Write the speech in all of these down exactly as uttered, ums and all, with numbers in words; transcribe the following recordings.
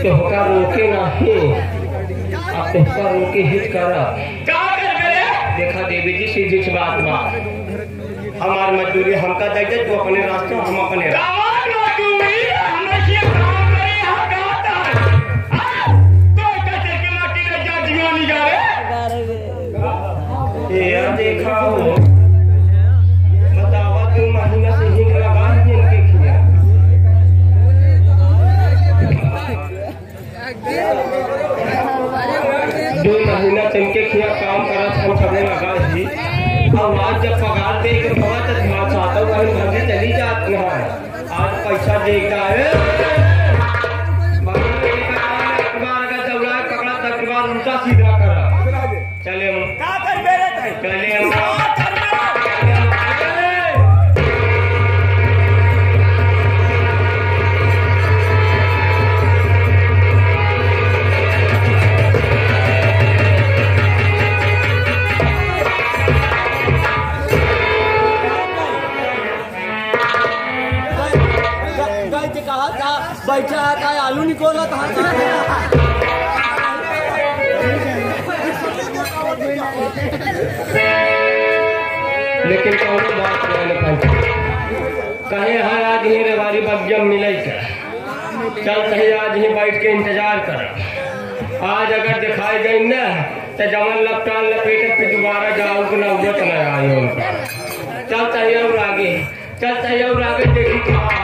तोहका रोके नहीं अब तोहका रोके हिट करा देखा देवी जी सीधी सी बात बा हमार मजदूरी हमका दे दे तू अपने रास्ते हम अपने देखा हो बतावा तू महीना से हिंग लगा इनके खिया दो महीना इनके खिया काम करा हम सबने लगा ही और आज जब पगार दे कर बहुत ध्यान चाहता हूँ कहीं घर चली जाती है आज पैसा देगा है पकड़ा तक बार उल्टा सीधा करा चले हम चले हम बैठा का आलू निकोला था लेकिन कौन बात कहे हर आज ही रेवारी बग्जम मिले चल कहे आज ही बैठ के इंतजार कर आज अगर दिखाई गई न तो जमन लपटान लपेट फिर दोबारा जाओ कि नौबत न आए उनका चल चाहिए और आगे चल चाहिए और आगे देखी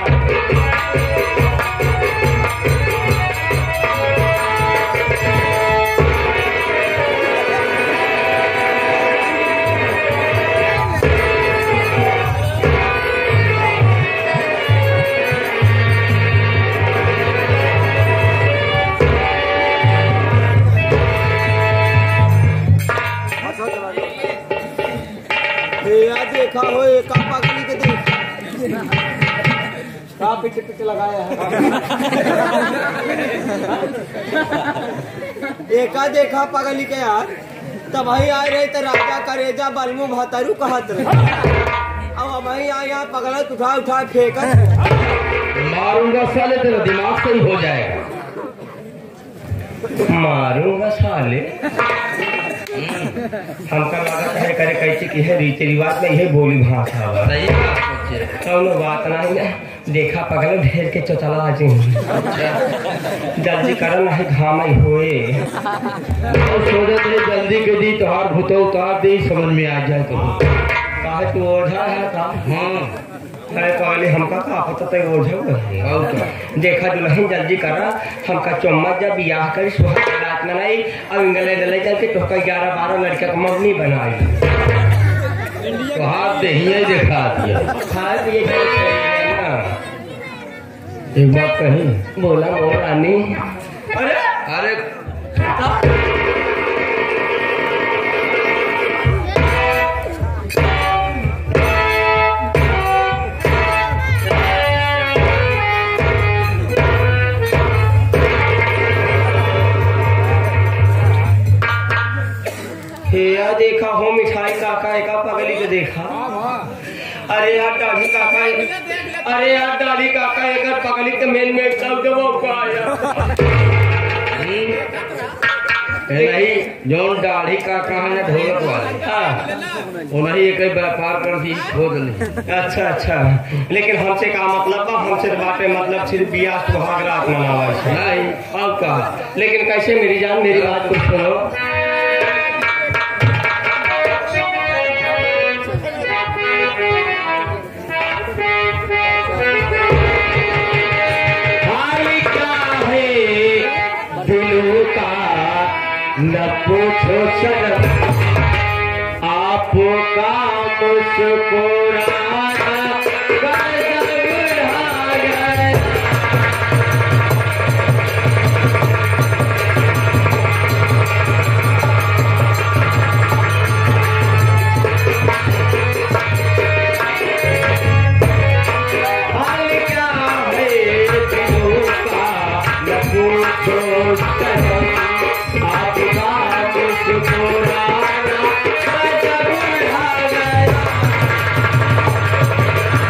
देखा हो एक पागली के देख का पिट पिट लगाया है एका देखा पागली के यार तब भाई आए रहे तो राजा करेजा बलमू भतारू कहत रहे अब भाई आए यहाँ पगला उठा उठा फेंक मारूंगा साले तेरा दिमाग सही हो जाएगा मारूंगा साले हमका लागत है करे कैसे की है रीति रिवाज में यही बोली भाषा सही कौनो बात नहीं ना देखा पगल ढेर के चौचला जी जल्दी करन है घाम होए सोचे तेरे जल्दी के दी तोहार भूतो उतार दे समझ में आ जाए तो काहे तू ओझा है का हाँ है पहले हमका का पता तो ओझा और देखा दुल्हन जल्दी करा हमका चम्मच जब ब्याह कर सुहाग रात मनाई अब इंगले गले जाके तो का ग्यारह बारह लड़का का मम्मी बनाई तो हाथ दे ही दिखा दिया हाथ ये ना एक बात कही बोला मोर रानी अरे अरे या देखा हो मिठाई काका एका पगली के देखा अरे यार दाढ़ी काका अरे यार दाढ़ी काका एक पगली के मेन में सब जब आया नहीं जौन दाढ़ी काका है ढोलक वाले हाँ उन्हीं एक व्यापार कर दी खोद ली अच्छा अच्छा लेकिन हमसे का मतलब बा हमसे बातें मतलब सिर्फ बियाह सुहाग रात मनावा नहीं अब का लेकिन कैसे मेरी जान मेरी बात को सुनो न पूछो सनम आपका मुस्कुराना गजब है हाल क्या है दिलों का न पूछो सनम आपका मुस्कुराना गजब है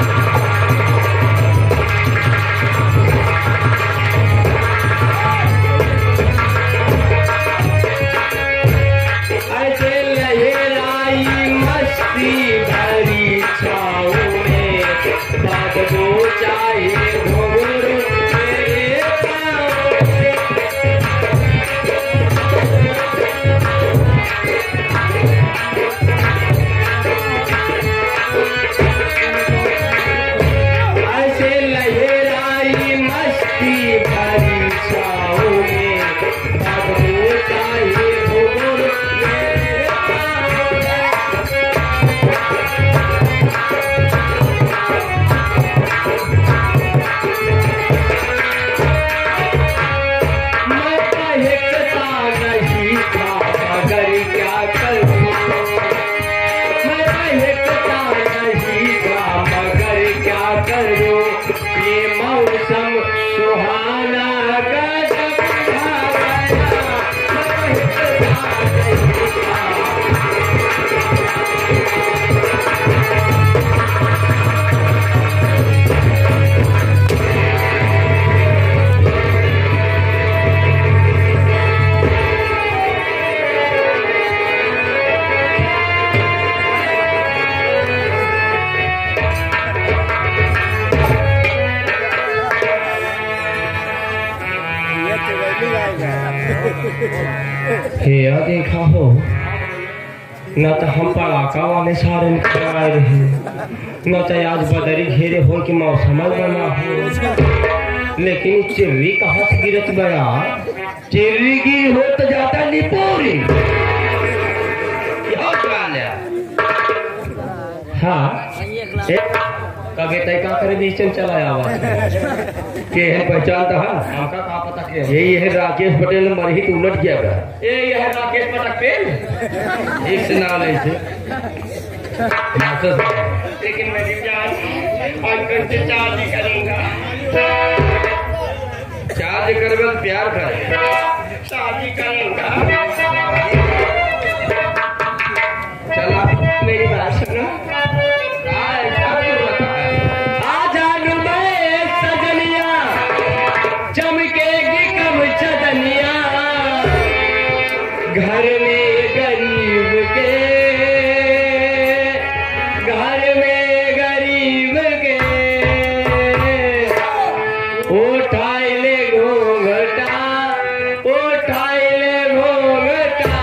हे या देखा हो न तो हम पड़ाका वाले सारे निकल आए रहे न तो आज बदरी घेरे हो कि मौसम बना हो लेकिन चिर्री कहाँ से गिरत गया चिर्री की हो तो जाता नहीं पूरी हाँ कभी तय का करे बीच में चला आवा के है पहचानता है हमका का पता के यही है राकेश पटेल मरही तो उलट गया था ए ये है राकेश पटेल एक से नाल ऐसे लेकिन मेरी जान अंकल से चार्ज करूंगा चार्ज करवे प्यार करे शादी करूंगा चला मेरी बात सुनो चमकेगी कब चदनिया घर में गरीब के घर में गरीब के उठाई ले घूंघटा उठाई ले घूंघटा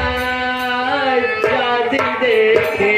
शादी देखे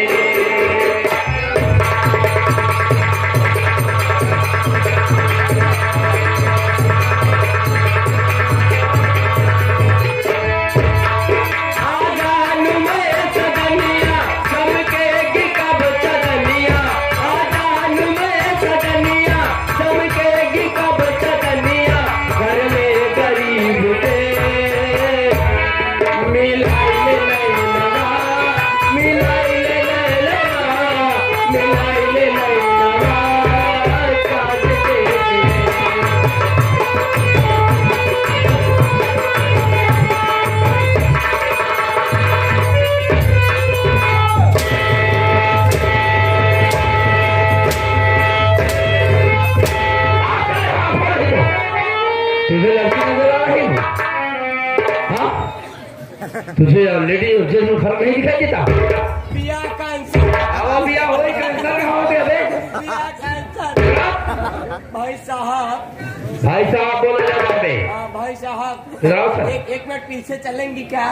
तुझे ऑलरेडी उज्जैन में फर्क नहीं दिखाई देता बिया कैंसर अब बिया हो गई कैंसर हो गया बे बिया कैंसर भाई साहब भाई साहब बोला जाता है हाँ भाई साहब जनाब सर। एक एक मिनट पीछे चलेंगी क्या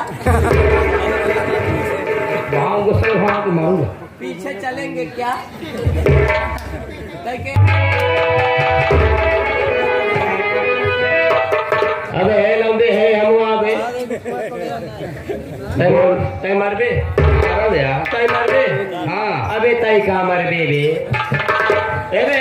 वहाँ गुस्से वहाँ को मारूंगा पीछे चलेंगे क्या देखे अबे है लंबे है हम आवे तय मरबे मारा दे यार तय मरबे हाँ अबे तय का मरबे बे एबे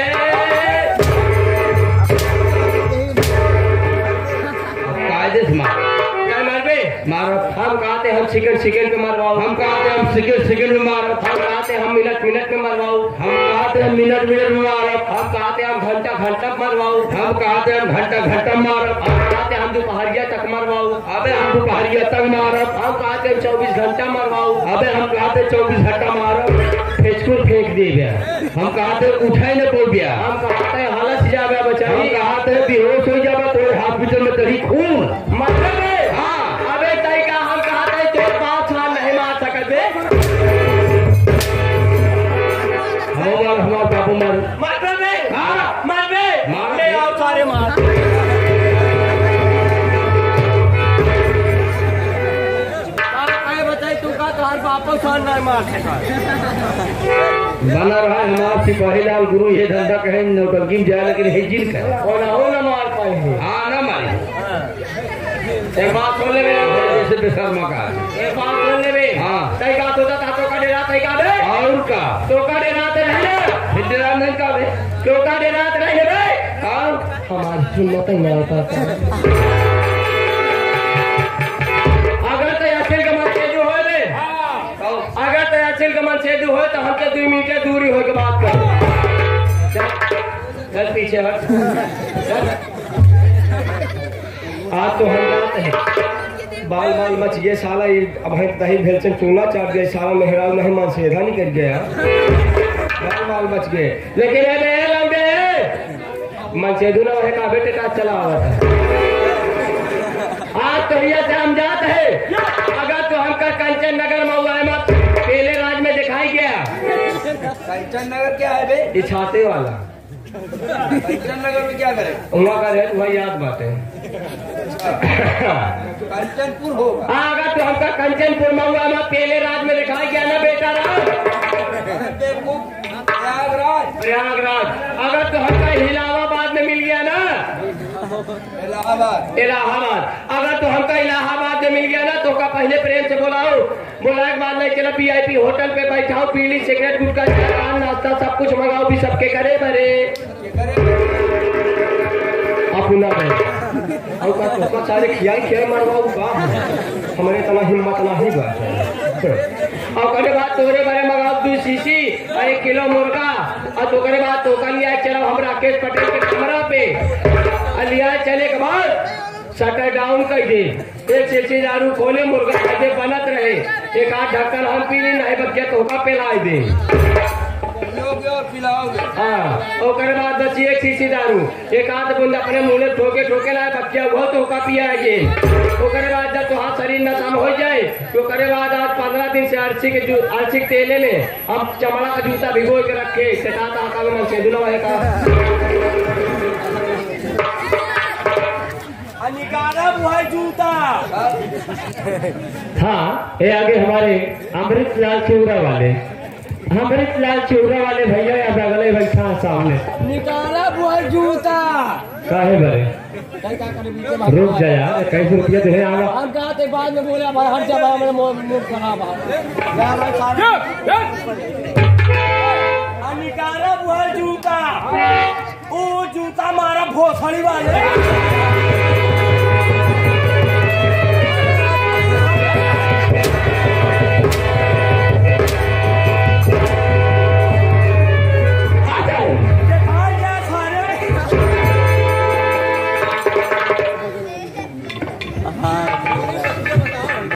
कायदे से मार तय मरबे मारो हम कहते हम सेकंड सेकंड पे मरवाओ हम कहते हम सेकंड सेकंड में मारो हम कहते हम मिनट मिनट में मरवाओ हम कहते हैं मिनट मिनट में मारो हम कहते हम घंटा घंटा मरवाओ हम कहते हैं घंटा घंटा मारो हम कहते हम दोपहरिया तक मरवाओ अबे हम दोपहरिया तक मारो हम कहते हम चौबीस घंटा मरवाओ अबे हम कहते चौबीस घंटा मारो फेंचकुर फेंक दे गया हम कहते उठाई न बोल गया हम कहते हालत जावे बच्चा हम कहते बेहोश हो जावा तो हॉस्पिटल में तरी खून मतलब हाँ अबे तय का हम कहते तो पाँच साल नहीं मार सकते हमारा हमारा बाबू मारो मरबे हाँ मरबे मार ले आओ सारे मार बताई तू का तो हर वापस नहीं मार सका बना रहा है हमारा सिपाही लाल गुरु ये धंधा कहे नौटंकी में जाए लेकिन है जिल का और ना हो ना मार पाए हैं हाँ ना मारे एक बात सुन ले मेरा जैसे बेशर्मा का एक बात सुन ले बे हाँ। तय का तो था तो का डेरा तय का बे और का तो का डेरा ते नहीं है हिंदुस्तान नहीं का बे तो का डेरा ते नहीं है बे हाँ हमारी हिम्मत ही नहीं पाता अगर तो अखिल का मन से जो हो रे अगर तो अखिल का मन से जो हो तो हमसे दो मीटर दूरी हो के बात कर चल चल पीछे हट आज तो हम जाते हैं बाल बाल मच गए साला ये अब है दही भेलचन चूना चाट गए साला मेहराज मेहमान सीधा निकल गया बाल बाल मच गए लेकिन ये बे लंबे मन से दूना है का बेटे का चला हुआ था आज तो ये से हम जाते हैं अगर तो हमका कंचन नगर में हुआ है मत पहले राज में दिखाई गया कंचन नगर क्या है बे ये छाते वाला कंचन नगर में क्या करे? वहाँ का रेट वही याद बात है। कंचनपुर होगा। हाँ, अगर तो हमका कंचनपुर में हुआ मैं पहले राज में दिखा गया ना बेटा राज प्रयागराज प्रयागराज। अगर तो हमका इलाहाबाद में मिल गया ना, इलाहाबाद इलाहाबाद अगर तो हमका इलाहाबाद में मिल गया ना तो का पहले प्रेम से बोलाओ, बोलाए के बाद नहीं चला वीआईपी होटल पे बैठाओ, पीली सिगरेट गुटखा चाय नाश्ता सब कुछ मंगाओ, भी सबके करे बरे अपना और का तो सारे खियाई खियाई मरवाओ का हमारे तना हिम्मत नहीं बा। और करे बाद तोरे बारे मंगाओ दो सीसी एक किलो मुर्गा, और तो करे बाद तो का लिया चलो हम राकेश पटेल के कमरा पे लिया, चले के बाद शटर डाउन कर दे, एक सीसी दारू खोले, मुर्गा खाते बनत रहे, एक आध ढक्कन हम पी ली, नहीं बच्चे तो का पिलाई दे पिलाओगे। हाँ, और करे बाद बची एक सीसी दारू, एक आध बूंद अपने मुँह में ठोके ठोके लाए बच्चा वो तो का पिया है। वो करे बाद जब तो हाथ शरीर नशा हो जाए तो करे बाद आज पंद्रह दिन से अर्ची के अर्ची के तेले में हम चमड़ा का जूता भिगो के रखे सेटाता का मन से दुनो है का निकाला वो जूता। हाँ, ये आगे हमारे अमृत लाल चिवड़ा वाले अमृत लाल चिवड़ा वाले भैया या बगले बैठा सामने निकाला वो जूता। काहे बरे रुक जा यार, कैसे रुपया दे आगा हम कहते बाद में बोले भाई हर जगह मेरा मुंह खराब है। निकाला वो जूता, वो जूता मारा भोसड़ी वाले